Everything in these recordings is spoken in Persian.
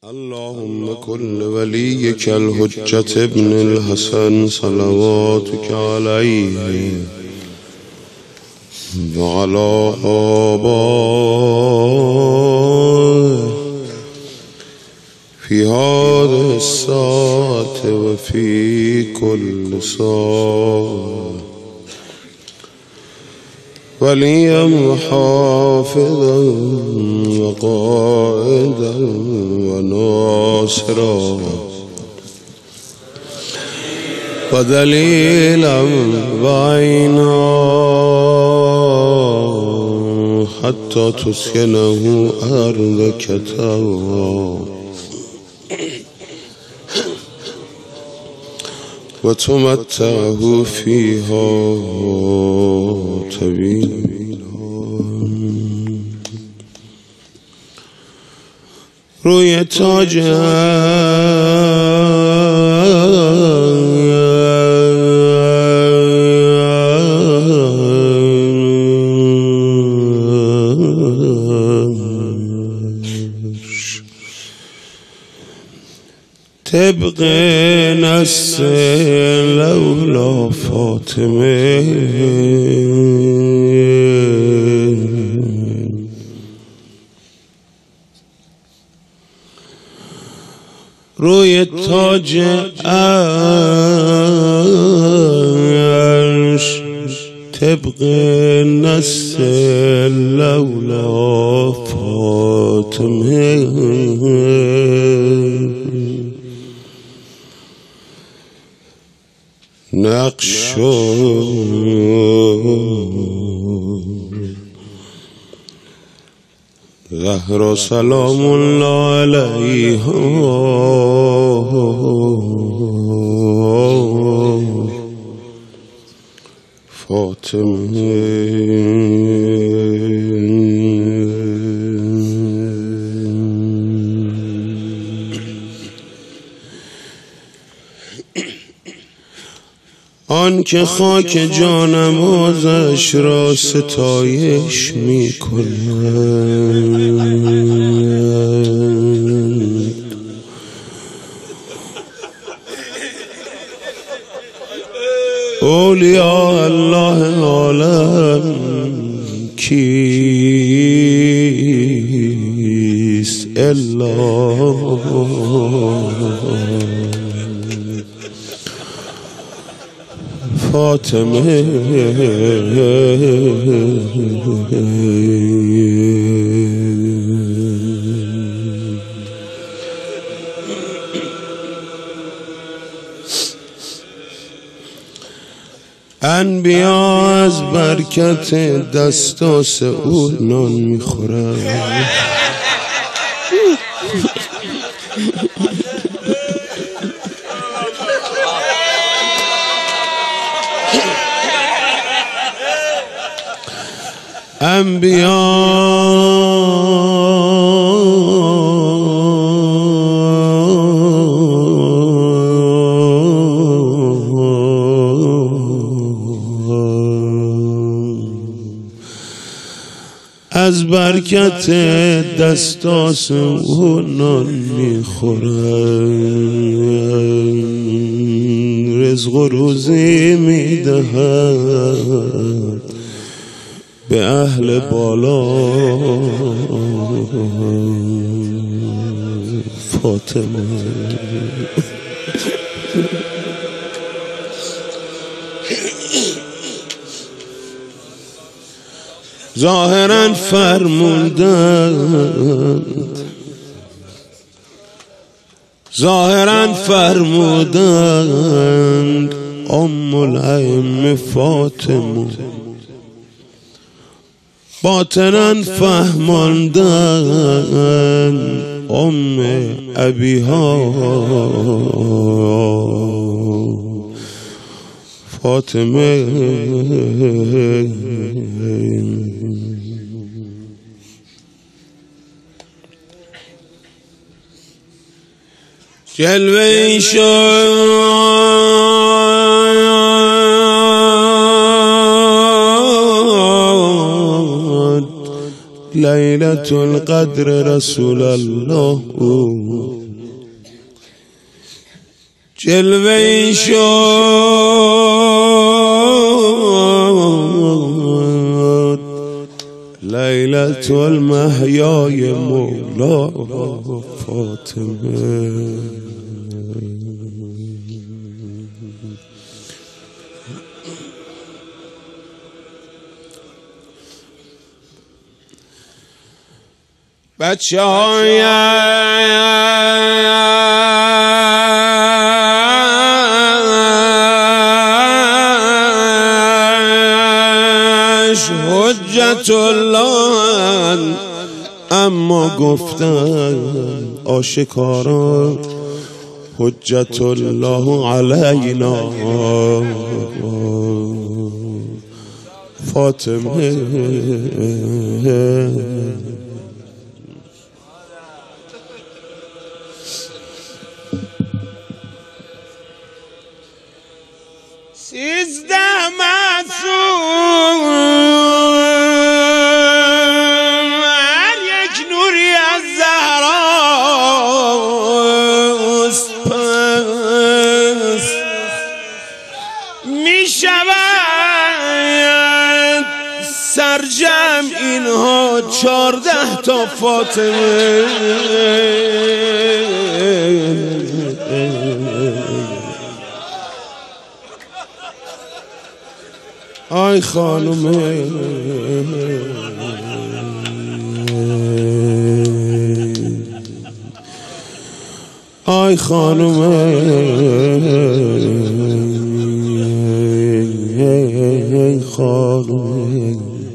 اللهم كل وليك الحجة ابن الحسن صلواتك عليه وعلى آبائه في هذه الساعة وفي كل ساعة وليا وحافظا وقائدا وناصرا ودليلا وعينا حتى تسكنه أرضك طوعا وتمتعه فيها طويلا روی تاج طبق نص لولا فاطمه روی تاج عرش طبق نص لولا فاطمه نقش زهرا سلام الله علیها فاطمه آن که خاک جانمازش را ستایش می کند اولیاء الله عالم کیست الا فاطمه انبیا از برکت دستاس او نان میخورند انبیا از برکت دستاس او نان میخورند رزق و روزی میدهد به اهل بالا فاطمه ظاهرا فرمودند ام الائمه فاطمه باطنا فهماندند ام ابیها فاطمه جلوه شد لیلة القدر رسول الله جلوه شد لیلة المحیای مولا فاطمه بچه های حجت الله اما گفتن آشکارا حجت الله علینا فاطمه سیزده معصوم هر یک نوری از زهراست پس می شود سرجم اینها 14 تا فاطمه آی خانومه آی خانومه خانومه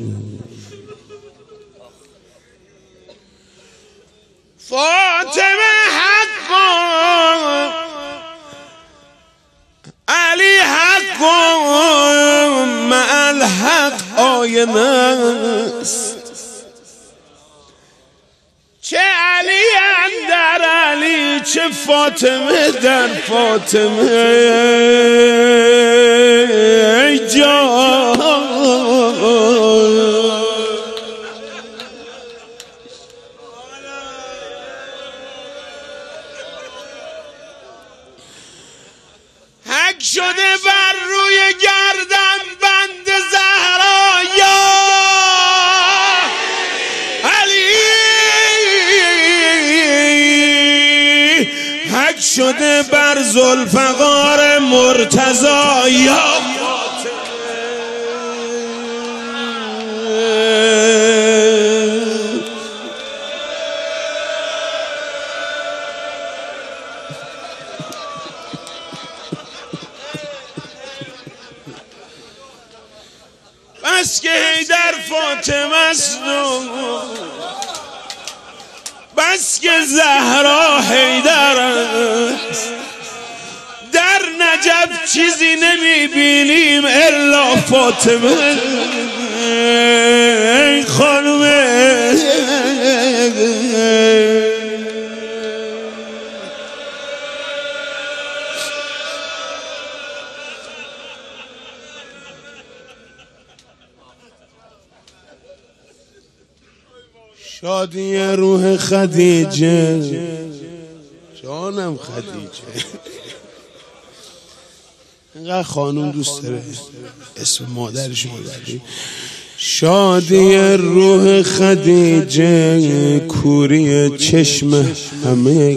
فاطمه حق علی حق مع الحق آینه است چه علی اندر علی چه فاطمه در فاطمه جان حک شده بر روی گردن بند زهرا یا علی حک شده بر ذوالفقار مرتضی یا بس که حیدر فاطمه است بس که زهرا حیدر است در نجف چیزی نمیبینیم الا فاطمه خانومه شادی روح خدیجه جانم خدیجه اینقدر خانوم دوست داره اسم مادرش مادری شادی روح خدیجه کوری چشم همه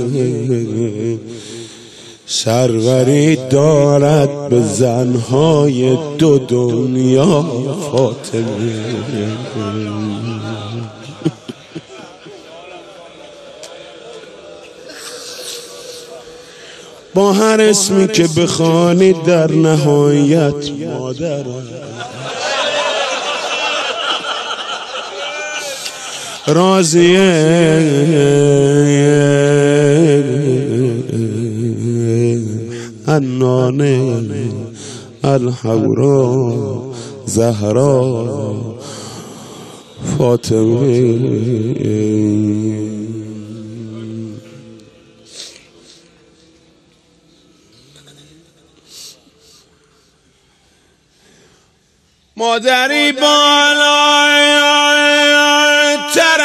سروری دارد به زنهای دو دنیا فاطمه با هر اسمی که بخوانی در نهایت مادر راضیه النانه الحورا زهرا فاطمه مادری بالای تر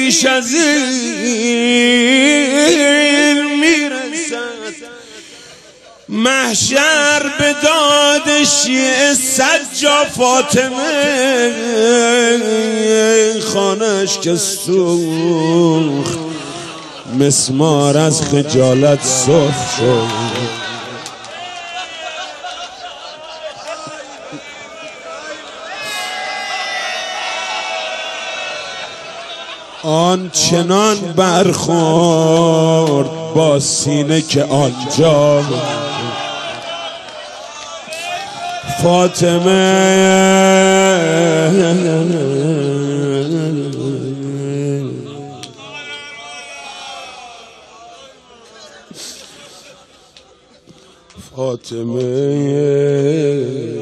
بیش از این میرسد، محشر به داد شیعه سجا فاطمه، خانش که سوخت مسمار از خجالت سرخ شد. آنچنان برخورد با سینه که آنجا فاطمه فاطمه